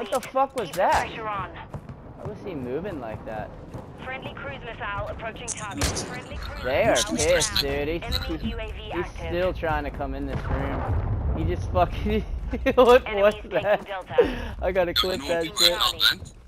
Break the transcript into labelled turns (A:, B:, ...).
A: What the fuck was that?
B: Pressure on.
A: Why was he moving like that?
B: Friendly cruise missile approaching target. Friendly cruise
A: They are
B: missile
A: pissed,
B: inbound.
A: dude.
B: Enemy UAV
A: He's
B: active.
A: still trying to come in this room. He just fucking... What was
B: Enemies taking
A: that?
B: Delta.
A: I gotta clip that
B: Taking
A: shit.
B: Charlie.